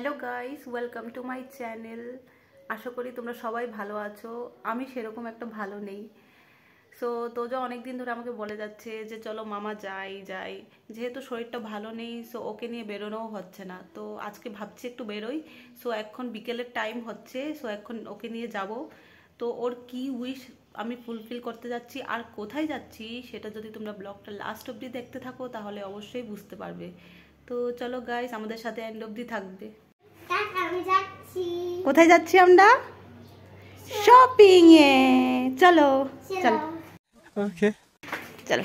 Hello guys, welcome to my channel. আশা করি তোমরা সবাই ভালো আছো। আমি সেরকম একটা ভালো নেই। সো তোজো অনেকদিন ধরে আমাকে বলে যাচ্ছে যে চলো মামা যাই যাই, যেহেতু শরীরটা ভালো নেই সো ওকে নিয়ে বেরোনোও হচ্ছে না। তো আজকে ভাবছি একটু বেরোই। সো এখন বিকেলের টাইম হচ্ছে, সো এখন ওকে নিয়ে যাব। তো ওর কি উইশ আমি ফুলফিল করতে যাচ্ছি আর কোথায় যাচ্ছি সেটা যদি তোমরা ব্লগটা লাস্ট অবধি দেখতে থাকো তাহলে অবশ্যই বুঝতে পারবে। তো চলো গাইস, আমাদের সাথে এন্ড অবধি থাকবে। কোথায় যাচ্ছি আমরা? শপিং এ। চলো চলো ওকে চলো।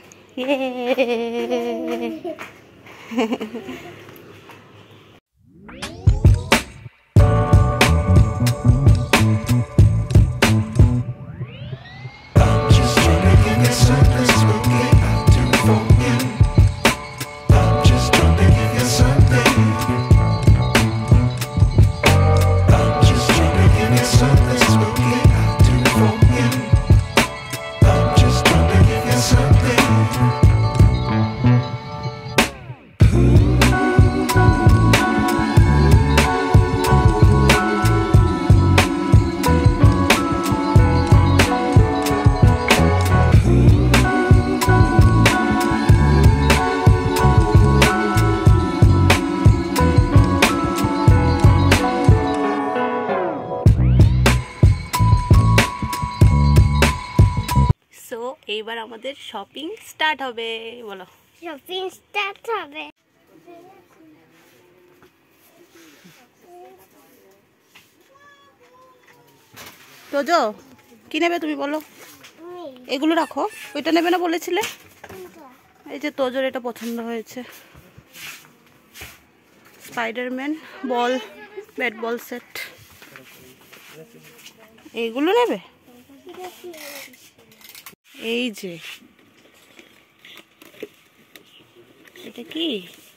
সো এইবার আমাদের শপিং স্টার্ট হবে। বলো, শপিং স্টার্ট হবে। তোজো কি নেবে তুমি বলো? এগুলো রাখো, ওইটা নেবে না বলেছিলে। এই যে তোজোর এটা পছন্দ হয়েছে, Spiderman ball, bat ball set. এইগুলো নেবে? এই যে এটা কি?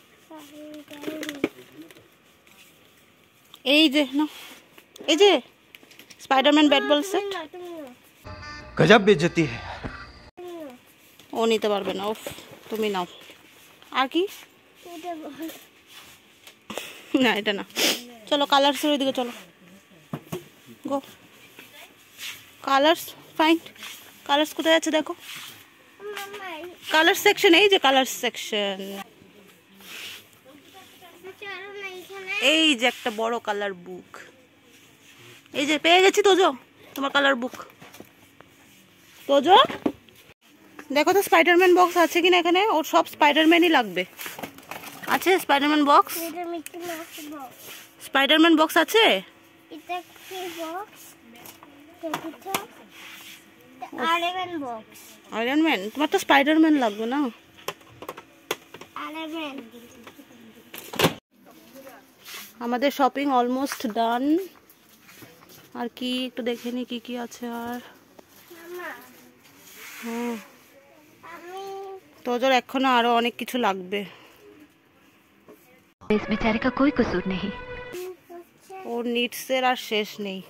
এই যে না, এই যে স্পাইডারম্যান ব্যাট বল সেট। গজব বেইজ্জতি है। ও নিতে পারবে না, ওফ তুমি নাও। আর কি? না এটা না। চলো কালার্সের ওইদিকে চলো, গো। Colours find. কালার্স কোথায় আছে দেখো, কালার সেকশন। এই যে কালার সেকশন, এই যে একটা বড় কালার বুক। এই যে পেয়ে গেছি তোজো তোমার কালার বুক। তোজো দেখো তো স্পাইডারম্যান বক্স আছে কিনা এখানে। ওর সব স্পাইডারম্যানই লাগবে। আছে স্পাইডারম্যান বক্স? স্পাইডারম্যান বক্স আছে? Iron man? তোমার তো স্পাইডারম্যান লাগবে না? আমাদের শপিং অলমোস্ট ডান। আর কি একটু দেখে নি কি কি আছে। আর হ্যাঁ, তোজোর এখনো আরো অনেক কিছু লাগবে। इस बेचारे का कोई कसूर नहीं। ওর নিডসের আর শেষ নেই।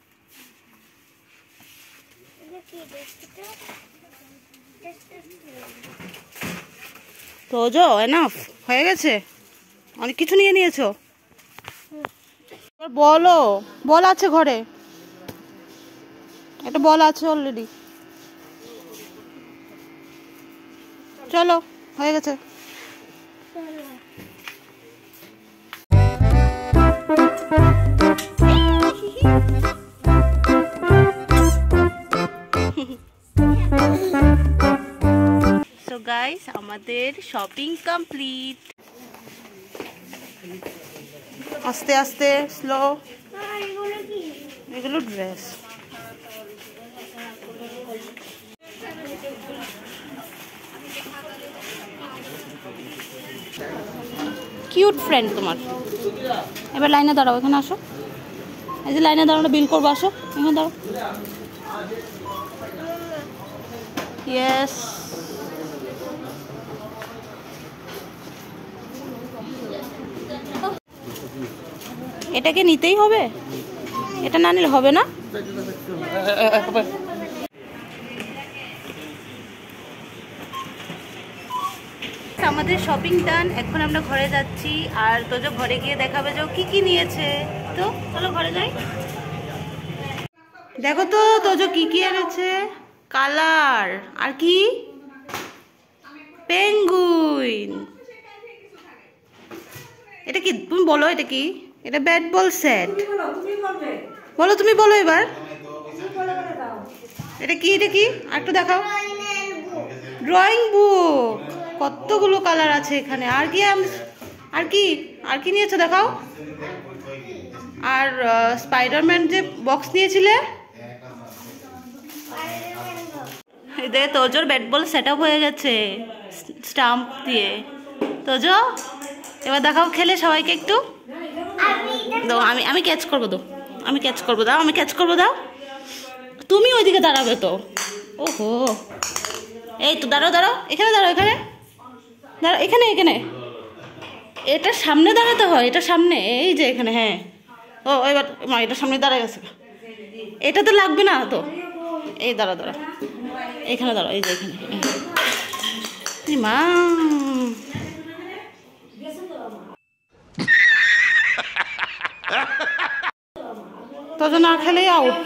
তোজো এনাফ হয়ে গেছে, অনেক কিছু নিয়ে নিয়েছো। বলো, বল আছে ঘরে, একটা বল আছে অলরেডি। চলো হয়ে গেছে। সো গাইস, আমাদের শপিং কমপ্লিট। আস্তে আস্তে, স্লো। এগুলো ড্রেস। কিউট ফ্রেন্ড তোমার। এবার লাইনে দাঁড়াও, এখানে আসো। এই যে লাইনে দাঁড়ানো, বিল করবো, আসো এখানে দাঁড়াও। ইয়েস। এটাকে নিতেই হবে, এটা না নিলে হবে না। আমাদের শপিং ডান। এখন আমরা ঘরে যাচ্ছি, আর তোজো ঘরে গিয়ে দেখাবে যে ও কি নিয়েছে। তো চলো ঘরে যাই। দেখো তো তোজো কি এনেছে। কালার আর কি, পেঙ্গুইন। এটা কি তুমি বলো, এটা কি? এটা ব্যাট বল সেট। বলো, তুমি বলো এবার। এটা কি, এটা কি আর একটু দেখাও। Drawing book. কতগুলো কালার আছে এখানে। আর কি আর কি নিয়েছো দেখাও। আর স্পাইডারম্যান যে বক্স নিয়েছিলে। এদের তোজোর ব্যাট বল সেট আপ হয়ে গেছে স্টাম্প দিয়ে। তোজো এবার দেখাও খেলে সবাইকে একটু দাও। আমি ক্যাচ করবো, দাও আমি ক্যাচ করবো, দাও আমি ক্যাচ করবো, দাও। তুমি ওইদিকে দাঁড়াবে তো। ওহো, এই তো দাঁড়াও এখানে, এখানে এটার সামনে দাঁড়াতে হয়, এটার সামনে, এই যে এখানে। হ্যাঁ, ও এবার মা এটার সামনে দাঁড়ায় গেছে। এটা তো লাগবে না তো। এই দাঁড়া এখানে দাঁড়াও, এই যে এখানে। মা তোজো না খেলেই আউট,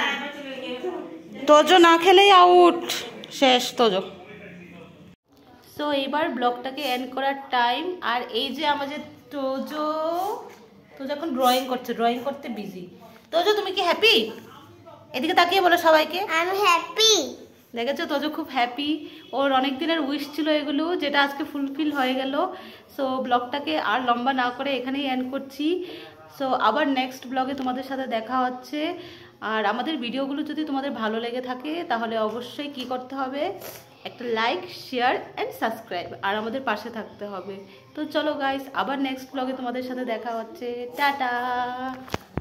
শেষ তোজো। সো এইবার ব্লগটাকে এন্ড করার টাইম। আর এই যে আমাদের তোজো এখন ড্রয়িং করতে বিজি। তোজো তুমি কি হ্যাপি? এদিকে তাকিয়ে বলো সবাইকে, আমি হ্যাপি। দেখেছো তোজো খুব হ্যাপি। ওর অনেক দিনের উইশ ছিল এগুলো, যেটা আজকে ফুলফিল হয়ে গেল। সো ব্লগটাকে আর লম্বা না করে এখানেই এন্ড করছি। সো আবার নেক্সট ব্লগে তোমাদের সাথে দেখা হচ্ছে। আর আমাদের ভিডিওগুলো যদি তোমাদের ভালো লেগে থাকে তাহলে অবশ্যই কি করতে হবে, একটা লাইক, শেয়ার অ্যান্ড সাবস্ক্রাইব, আর আমাদের পাশে থাকতে হবে। তো চলো গাইস, আবার নেক্সট ব্লগে তোমাদের সাথে দেখা হচ্ছে। টাটা।